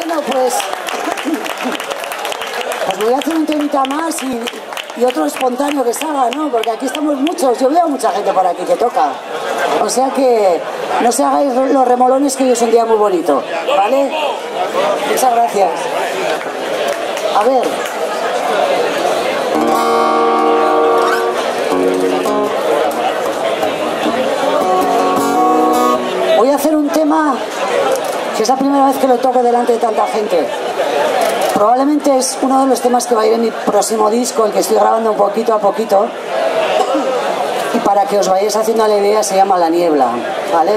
Bueno, pues voy a hacer un temita más y otro espontáneo que salga, ¿no? Porque aquí estamos muchos, yo veo mucha gente por aquí que toca. O sea que no se hagáis los remolones, que hoy es un día muy bonito, ¿vale? Muchas gracias. A ver. Voy a hacer un tema que es la primera vez que lo toco delante de tanta gente. Probablemente es uno de los temas que va a ir en mi próximo disco, el que estoy grabando un poquito a poquito. Y para que os vayáis haciendo la idea, se llama La Niebla, ¿vale?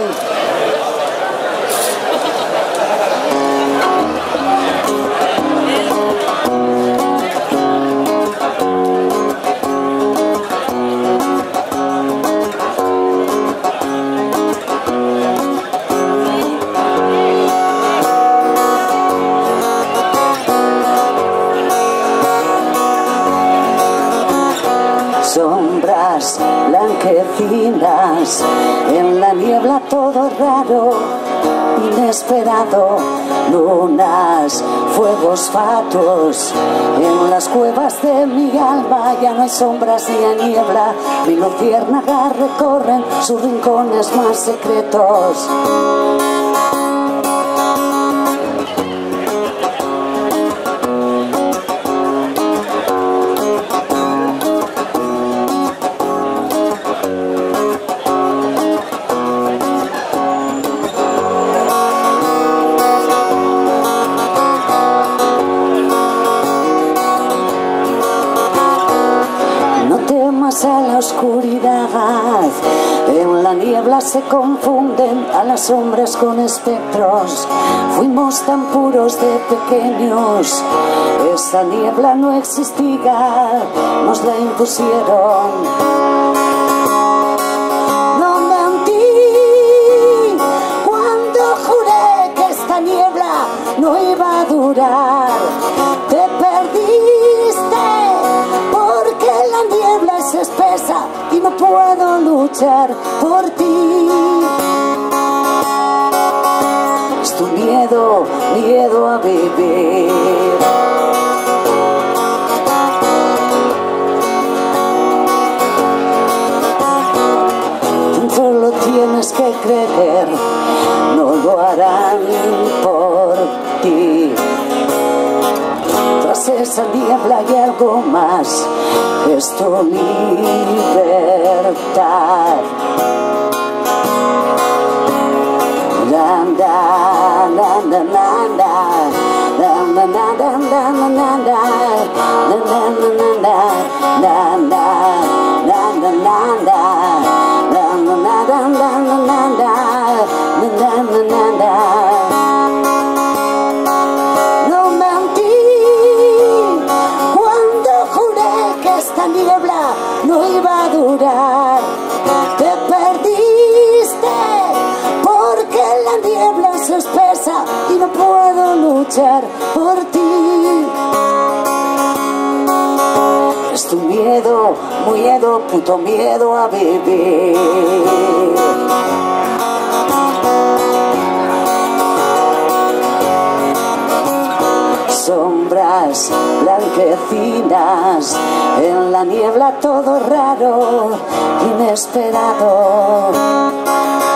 Sombras blanquecinas, en la niebla todo raro, inesperado, lunas, fuegos fatuos, en las cuevas de mi alma ya no hay sombras ni hay niebla, mi luciérnagas recorren sus rincones más secretos. A la oscuridad, en la niebla se confunden a las sombras con espectros. Fuimos tan puros de pequeños, esta niebla no existía, nos la impusieron. No mentí cuando juré que esta niebla no iba a durar. Te perdiste porque la niebla es espesa y no puedo luchar por ti. Es tu miedo, miedo a vivir. Dentro lo tienes que creer, no lo harán por ti. Tras esa niebla hay algo más, es tu libertad. No mentí cuando juré que esta niebla no iba a durar. Te perdiste porque la niebla es espesa y no puedo luchar por ti. Es tu miedo, miedo, puto miedo a vivir. Sombras blanquecinas, en la niebla todo raro, inesperado.